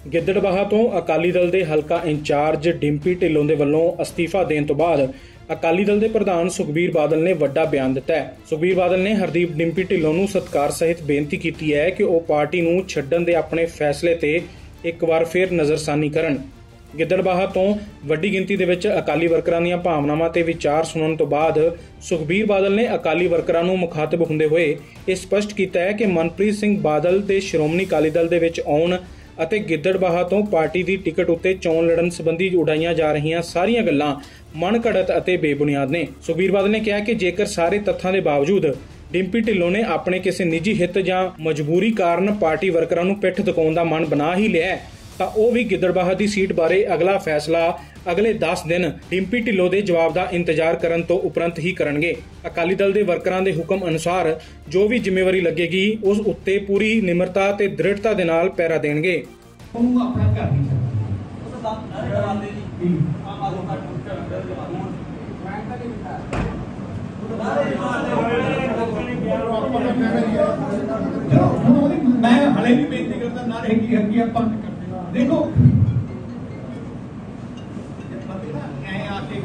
ਗਿੱਦੜਬਾਹਾ ਤੋਂ ਅਕਾਲੀ ਦਲ ਦੇ ਹਲਕਾ ਇੰਚਾਰਜ ਡਿੰਪੀ ਢਿੱਲੋਂ ਦੇ ਵੱਲੋਂ ਅਸਤੀਫਾ ਦੇਣ ਤੋਂ ਬਾਅਦ ਅਕਾਲੀ ਦਲ ਦੇ ਪ੍ਰਧਾਨ ਸੁਖਬੀਰ ਬਾਦਲ ਨੇ ਵੱਡਾ ਬਿਆਨ ਦਿੱਤਾ ਹੈ। ਸੁਖਬੀਰ ਬਾਦਲ ਨੇ ਹਰਦੀਪ ਡਿੰਪੀ ਢਿੱਲੋਂ ਨੂੰ ਸਤਿਕਾਰ ਸਹਿਤ ਬੇਨਤੀ ਕੀਤੀ ਹੈ ਕਿ ਉਹ ਪਾਰਟੀ ਨੂੰ ਛੱਡਣ ਦੇ ਆਪਣੇ ਫੈਸਲੇ ਤੇ ਇੱਕ ਵਾਰ ਫਿਰ ਨਜ਼ਰਸਾਨੀ ਕਰਨ। ਗਿੱਦੜਬਾਹਾ ਤੋਂ ਵੱਡੀ ਗਿਣਤੀ ਦੇ ਵਿੱਚ ਅਕਾਲੀ ਵਰਕਰਾਂ ਦੀਆਂ ਭਾਵਨਾਵਾਂ ਤੇ ਵਿਚਾਰ ਸੁਣਨ ਤੋਂ ਬਾਅਦ ਸੁਖਬੀਰ ਬਾਦਲ ਨੇ ਅਕਾਲੀ ਵਰਕਰਾਂ ਨੂੰ ਮੁਖਾਤਬ ਹੁੰਦੇ ਹੋਏ ਇਹ ਸਪਸ਼ਟ ਕੀਤਾ ਹੈ ਕਿ ਮਨਪ੍ਰੀਤ ਸਿੰਘ ਬਾਦਲ ਤੇ ਸ਼੍ਰੋਮਣੀ ਅਕਾਲੀ ਦਲ ਦੇ ਵਿੱਚ ਆਉਣ ਅਤੇ ਗਿੱਦੜਬਾਹਾ ਤੋਂ ਪਾਰਟੀ ਦੀ ਟਿਕਟ ਉੱਤੇ ਚੋਣ ਲੜਨ ਸੰਬੰਧੀ ਉਡਾਈਆਂ ਜਾ ਰਹੀਆਂ ਸਾਰੀਆਂ ਗੱਲਾਂ ਮਨਘੜਤ ਅਤੇ ਬੇਬੁਨਿਆਦ ਨੇ। ਸੁਖਬੀਰ ਬਾਦਲ ਨੇ ਕਿਹਾ ਕਿ ਜੇਕਰ ਸਾਰੇ ਤੱਥਾਂ ਦੇ ਬਾਵਜੂਦ ਡਿੰਪੀ ਢਿੱਲੋਂ ਨੇ ਆਪਣੇ ਕਿਸੇ ਨਿੱਜੀ ਹਿੱਤ ਜਾਂ ਮਜਬੂਰੀ ਕਾਰਨ ਪਾਰਟੀ ਵਰਕਰਾਂ ਨੂੰ ਪਿੱਠ ਦਿਖਾਉਣ ਦਾ ਮਨ ਬਣਾ ਹੀ ਲਿਆ ਤਾਂ ਉਹ ਵੀ ਗਿੱਦੜਬਾਹਾ ਦੀ ਸੀਟ ਬਾਰੇ ਅਗਲਾ ਫੈਸਲਾ ਅਗਲੇ 10 ਦਿਨ ਡਿੰਪੀ ਢਿੱਲੋਂ ਦੇ ਜਵਾਬ ਦਾ ਇੰਤਜ਼ਾਰ ਕਰਨ ਤੋਂ ਉਪਰੰਤ ਹੀ ਕਰਨਗੇ। ਅਕਾਲੀ ਦਲ ਦੇ ਵਰਕਰਾਂ ਦੇ ਹੁਕਮ ਅਨੁਸਾਰ ਜੋ ਵੀ ਜ਼ਿੰਮੇਵਾਰੀ ਲੱਗੇਗੀ ਉਸ ਉੱਤੇ ਪੂਰੀ ਨਿਮਰਤਾ ਤੇ ਦ੍ਰਿੜਤਾ ਦੇ ਨਾਲ ਪਹਿਰਾ ਦੇਣਗੇ। ਉਹਨੂੰ ਆਪਣਾ ਘਰ ਨਹੀਂ मैं हले भी बेनती करता ना रहेगी हर की आप देखो आके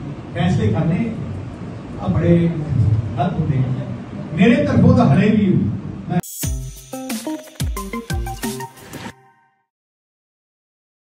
फैसले करने बड़े गलत होते हैं। मेरे तरफों तो हले भी